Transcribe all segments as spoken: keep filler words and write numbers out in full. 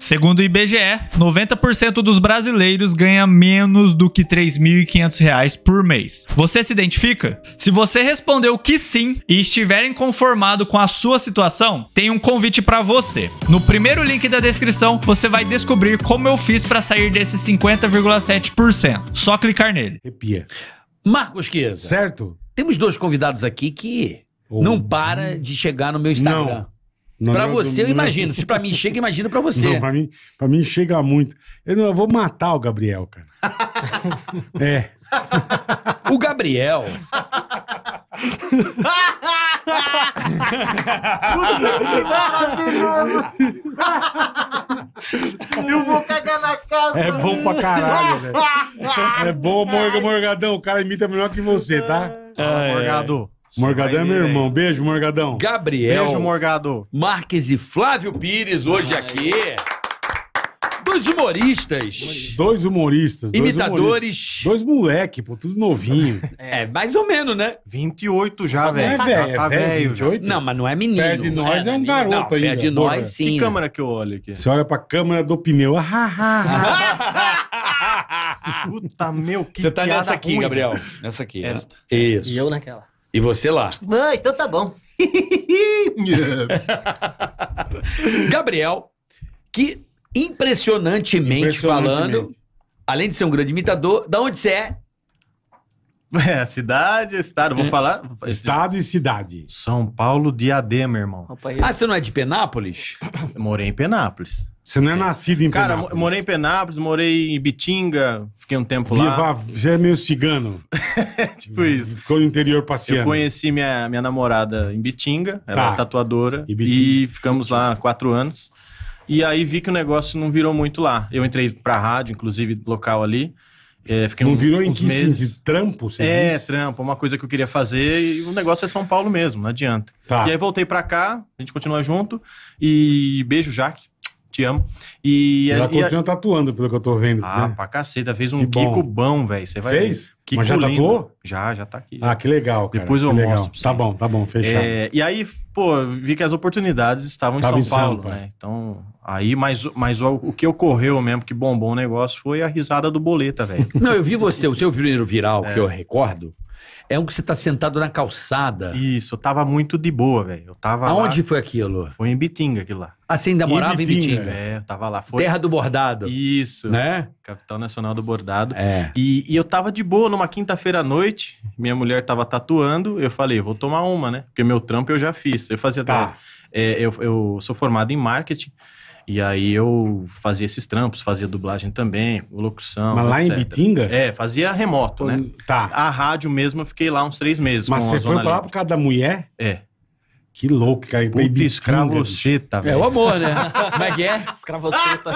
Segundo o I B G E, noventa por cento dos brasileiros ganha menos do que três mil e quinhentos reais por mês. Você se identifica? Se você respondeu que sim e estiver inconformado com a sua situação, tem um convite para você. No primeiro link da descrição, você vai descobrir como eu fiz para sair desses cinquenta vírgula sete por cento. Só clicar nele. Arrepia. Marcos Chiesa. Certo? Temos dois convidados aqui que Oh. não para de chegar no meu Instagram. Não, Pra não, você, eu não, imagino. Se pra mim chega, imagina pra você. Não, pra mim, pra mim chega muito. Eu, não, eu vou matar o Gabriel, cara. É. O Gabriel. Eu vou cagar na casa. É bom pra caralho, velho. É bom, Morga, Morgadão. O cara imita melhor que você, tá? Fala, Morgado. Morgadão é meu ver, irmão. hein? Beijo, Morgadão. Gabriel. Beijo, Morgado. Marques e Flávio Pires hoje aqui. Dois humoristas. Dois humoristas. Dois Imitadores. humoristas. Dois moleque, pô, tudo novinho. É, mais ou menos, né? vinte e oito já, Não é velho. velho, Tá é velho, velho vinte e já. oito? Não, mas não é menino. Perto de nós é um garoto não, ainda, Perto de porra. nós, sim. Que câmera que eu olho aqui? Você olha pra câmera do pneu. Ah, ah, ah. Puta, meu, que Você tá piada nessa aqui, ruim. Gabriel. Nessa aqui. né? Esta. Isso. E eu naquela. E você lá. Ah, então tá bom. Gabriel, que impressionantemente, Impressionantemente. falando, além de ser um grande imitador, da onde você é? É, cidade, estado, vou falar. Estado e cidade. São Paulo, Diadema, irmão. Rapaz, Ah, você não é de Penápolis? Eu morei em Penápolis. Você não é nascido em Cara, Penápolis. mo- morei em Penápolis, morei em Bitinga, fiquei um tempo lá. Viva, você é meio cigano. Tipo isso. Ficou no interior passeando. Eu conheci minha, minha namorada em Bitinga, ela Tá. é tatuadora, E e, Bitinga. ficamos lá quatro anos. E aí vi que o negócio não virou muito lá. Eu entrei pra rádio, inclusive, local ali. É, fiquei Não um- virou em uns que meses. sentido? Trampo, você É, diz? trampo, uma coisa que eu queria fazer e o negócio é São Paulo mesmo, não adianta. Tá. E aí voltei pra cá, a gente continua junto e beijo, Jaque, te amo. E, Ela e- continua tatuando, pelo que eu tô vendo. Ah, né? pra caceta, fez um Que bom. Kiko bom, velho, você vai Fez? ver. Kiko Mas já lindo. tatuou? Já, já tá aqui. Ah, que legal, cara. Depois eu que legal. mostro pra Tá vocês. bom, tá bom, fechado. É, e aí, pô, vi que as oportunidades estavam em Tava São em Paulo, Sampa. né? Então, aí, mas, mas o, o que ocorreu mesmo, que bombou o negócio, foi a risada do Boleta, velho. Não, eu vi você, o seu primeiro viral, É. que eu recordo, é um que você tá sentado na calçada. Isso, eu tava muito de boa, velho. Eu tava Aonde lá, foi aquilo? foi em Bitinga aquilo lá. Ah, você ainda morava em Ibitinga. Bitinga? É, eu tava lá. Foi... Terra do bordado, Isso, né? capital nacional do bordado. É. E, e eu tava de boa numa quinta-feira à noite, minha mulher tava tatuando, eu falei, eu vou tomar uma, né? Porque meu trampo eu já fiz. Eu fazia. Tá. é, eu, eu sou formado em marketing, e aí eu fazia esses trampos, fazia dublagem também, locução. Mas lá em etcétera. Bitinga? É, fazia remoto, né? Tá. A rádio mesmo eu fiquei lá uns três meses. Mas com você a foi Zona pra lá Livre. por causa da mulher? É. Que louco, cara. Pra Puta Ibitinga, escravoceta, É velho. o amor, né? Como é que é? escravoceta.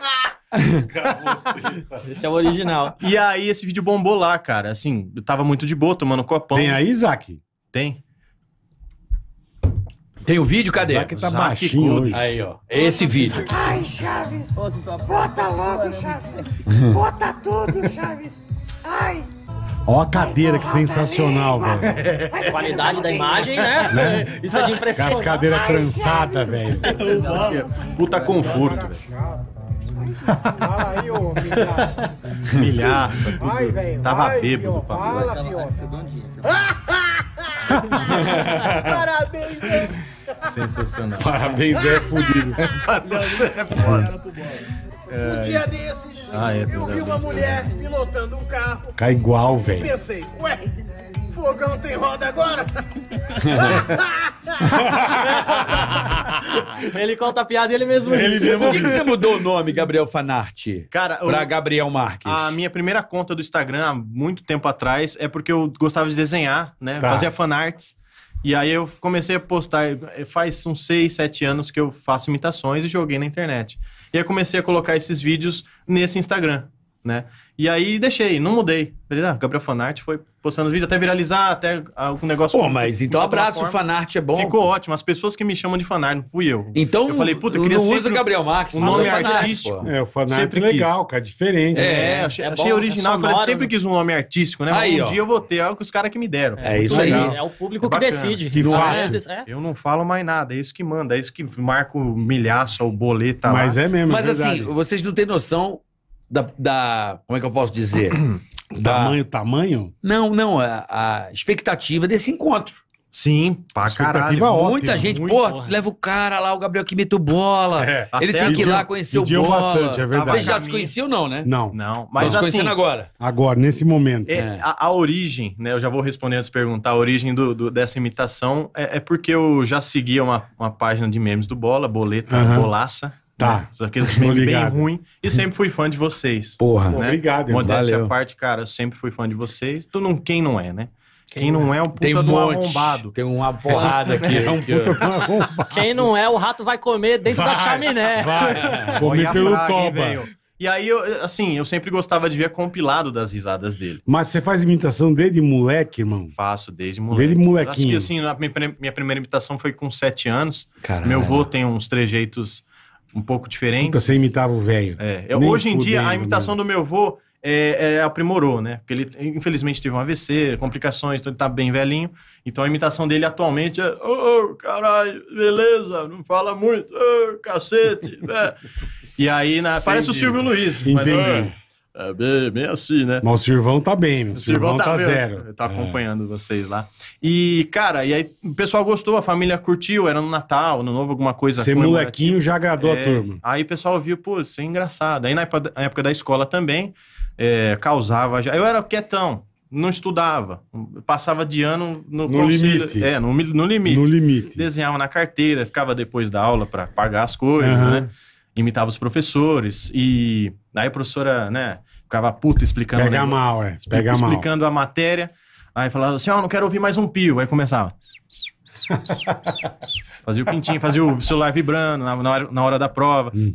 Escravoceta. Esse é o original. E aí esse vídeo bombou lá, cara. Assim, eu tava muito de boa, tomando copão. Tem aí, Isaac? Tem. Tem o vídeo, cadê? Isaac tá Isaac baixinho Code. hoje. Aí, ó. Esse vídeo. Ai, Chaves! Bota logo, Chaves! Bota tudo, Chaves! Ai! Ó a cadeira, que sensacional, velho. A qualidade da imagem, né? Isso é de Com as impressionar. cadeiras trançadas, velho. Puta conforto, velho. Fala aí, ô milhaça! Milhaça, tudo. Vai, velho! Tava vai, bêbado, fio, papo. Fala, fio! Parabéns, hein? Sensacional. Parabéns, é fudido. Um dia desses, Ah, é, eu vi uma mulher pilotando um carro Fica igual, e velho. pensei, ué, fogão tem roda agora? Ele conta a piada ele mesmo. Ele mesmo. Por que, que você mudou o nome, Gabriel Fanarte? Cara, o- Pra Gabriel Marques. a minha primeira conta do Instagram, há muito tempo atrás, é porque eu gostava de desenhar, né? Tá. Fazia fanarts. E aí eu comecei a postar. Faz uns seis, sete anos que eu faço imitações e joguei na internet. E aí eu comecei a colocar esses vídeos nesse Instagram, né? E aí deixei, não mudei. Falei, ah, Gabriel Fanart foi postando vídeo até viralizar, até algum negócio... Pô, mas então começou a tomar abraço, o forma. fanart é bom. Ficou ótimo. As pessoas que me chamam de Fanart, não fui eu. Então, eu falei, puta, eu queria não sempre usa Gabriel Marques. um nome usa fanart, artístico. pô. É, o fanart Sempre é legal, quis. cara, diferente. É, É, achei, é achei bom, original. é Eu falei, sonoro, sempre né? quis um nome artístico, né? Aí, um ó. dia eu vou ter algo que os caras que me deram. É isso Muito aí. legal. É o público É que bacana. decide. Que Às fácil. vezes, é. Eu não falo mais nada, é isso que manda, é isso que marca o milhaço, o boleta lá. Mas é mesmo, Mas é assim, verdade. vocês não têm noção da, da- Como é que eu posso dizer? Da- Tamanho, tamanho? Não, não, a, a expectativa desse encontro. Sim, pra Expectativa caralho. ótima. Muita gente, muito, pô, porra. leva o cara lá, o Gabriel que imita o Bola. É. Ele Até tem que ir pediam- lá conhecer o pediam Bola. bastante, é verdade. Vocês já Pra se mim- conheciam, não, né? Não. Não, Mas mas se assim, conhecendo agora. Agora, nesse momento. é, É. a, a origem, né? Eu já vou responder antes de perguntar. A origem do, do- dessa imitação é, é porque eu já seguia uma, uma página de memes do Bola, Boleta, Aham. Bolaça. Tá. Né? Só que eles Tô memes bem ligado. ruim. E sempre fui fã de vocês. Porra. Pô, né? obrigado, irmão. Modéstia Valeu. à parte, cara, eu sempre fui fã de vocês. Tu não, quem não é, né? Quem, não é um puta Tem um do monte. arrombado. Tem uma porrada aqui. É um puta de uma arrombada. Quem não é, o rato vai comer dentro da Vai, chaminé. Vai, comer Olha a pelo praga, hein, toba. velho? E aí, eu, assim, eu sempre gostava de ver compilado das risadas dele. Mas você faz imitação desde moleque, irmão? Faço desde moleque. Desde molequinho. Acho que assim, a minha, pre- minha primeira imitação foi com sete anos. Caralho. Meu avô tem uns trejeitos um pouco Puta, diferentes. você imitava o velho. É, eu- Nem hoje em dia, fudendo, a imitação meu. do meu avô é, é, aprimorou, né? Porque ele, infelizmente, teve um A V C, complicações, então ele tá bem velhinho. Então a imitação dele atualmente é: ô, caralho, beleza, não fala muito, ô, cacete. é. E aí, na- parece o Silvio Luiz. mas, Entendi. é, é bem, bem assim, né? Mas o Silvão tá bem, meu. O O Silvão Silvão tá vendo, zero. Eu tô acompanhando vocês lá. E, cara, e aí o pessoal gostou, a família curtiu, era no Natal, no Novo, alguma coisa. Ser comemorativa. molequinho já agradou É, a turma. Aí o pessoal viu, pô, isso é engraçado. Aí na época, na época da escola também, é, causava já. Eu era quietão, não estudava, passava de ano no, No limite. É, no, no limite. No limite. Desenhava na carteira, ficava depois da aula para pagar as coisas, Aham. né? Imitava os professores. E aí a professora, né, ficava puta explicando. o Pega negócio, mal, é. Pega mal. explicando a matéria. Aí falava assim: ó, não quero ouvir mais um pio. Aí começava. Fazia o pintinho, fazia o celular vibrando na, na, hora, na hora da prova. Hum.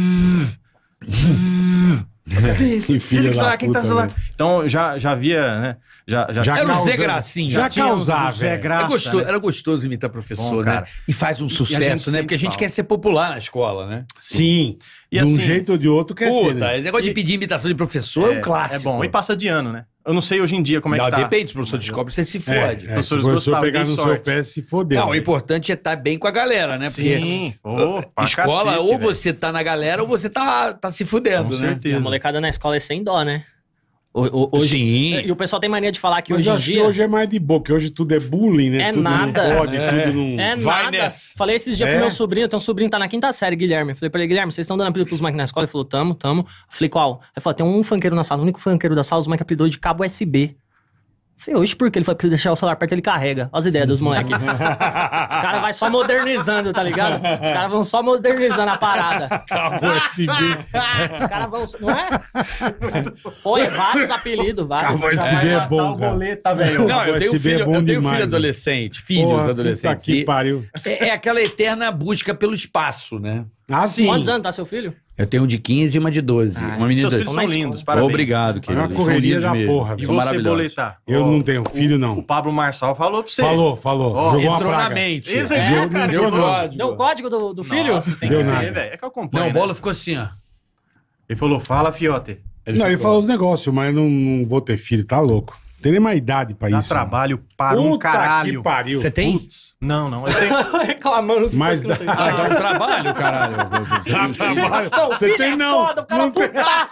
Que filho Quem que da será? Quem tá no puta, celular? velho. Então já, já via, né? Já, já, Já Era o Zé causando- Gracinha. Já tinha os- causava, os Zé velho. Graça, Era gostoso, né? era gostoso imitar professor, Bom, né? cara. E faz um a gente sucesso, né? sente Porque a gente falta. quer ser popular na escola, né? Sim. E de um assim- jeito ou de outro quer ser, Puta, né? esse negócio de E- pedir imitação de professor é, um clássico. É bom. E passa de ano, né? Eu não sei hoje em dia como é Não, que tá. depende, se o professor descobre, você se É, fode. é, se o Professores professor gostavam, pegar dei no seu sorte. pé, se fodeu. Não, o né? importante é estar bem com a galera, né? Porque Sim. Ô, pra escola, cacete, ou velho. você tá na galera ou você tá, tá se fudendo, Com né? A certeza. molecada na escola é sem dó, né? O- o- Hoje, Sim. E o pessoal tem mania de falar que Mas hoje eu em acho que dia... hoje é mais de boa, porque hoje tudo é bullying, né? É tudo nada. não pode, tudo não... É Vai nada. nessa. Falei esses dias É? pro meu sobrinho, tem um sobrinho que tá na quinta série, Guilherme. Falei pra ele, Guilherme, vocês estão dando apelido pros moleques na escola? Ele falou, tamo, tamo. Falei, qual? Ele falou, tem um funkeiro na sala, o único funkeiro da sala, os moleques apelidou de cabo U S B. Falei, oxe, por quê? Ele falou que se deixar o celular perto, ele carrega. Olha as ideias dos moleques. Os caras vão só modernizando, tá ligado? Os caras vão só modernizando a parada. Cabo U S B. Os caras vão... Não é? Pô, é vários apelidos, vários. Cabo U S B é bom, Matar o cara. boleta, velho. Não, eu U tenho S B é filho, bom eu tenho demais, filho né? adolescente, filhos Porra, adolescentes. puta que E pariu. É, é aquela eterna busca pelo espaço, né? Ah, sim. Quantos anos tá seu filho? Eu tenho um de quinze e uma de doze. Ah, uma menina Seus de filhos Então, são na lindos, escola. parabéns. Obrigado, É querido. uma Eles são correria lindos da mesmo. porra, E velho. São você, maravilhosos. boletar? Eu Ó, não tenho filho, O não. Pablo Marçal falou pra você. Falou, falou. Ó, Jogou uma Entrou na praga. mente. Esse É, é Deu- cara, deu eu não- código. Deu o código do, do filho? Nossa, tem Deu que nada. ver, velho. É que eu acompanho, Não, o né? Bola ficou assim, ó. Ele falou, fala, fiote. Não, ele falou os negócios, mas não, não vou ter filho, tá louco. Tem nem mais idade pra Dá isso. trabalho para um Puta caralho. que pariu. Você tem? Putz, não, não. Eu tenho... Reclamando do Mas dá, Ah, dá um trabalho, caralho. dá trabalho. Você filho tem é não. foda, o cara Não tem.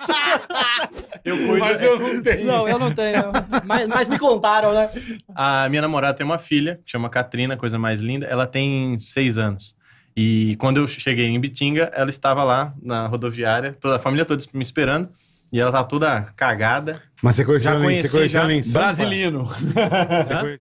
eu cuido... Mas eu não tenho. Não, eu não tenho. Mas, mas me contaram, né? A minha namorada tem uma filha, que chama Katrina, coisa mais linda. Ela tem seis anos. E quando eu cheguei em Bitinga, ela estava lá na rodoviária, toda a família toda me esperando. E ela tava toda cagada. Mas você conheceu Já ela em- conheci, você conheceu já. ela em Sampa? Brasilino. Você Hã? conheceu